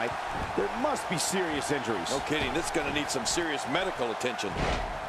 Mike. There must be serious injuries. No kidding. This is going to need some serious medical attention.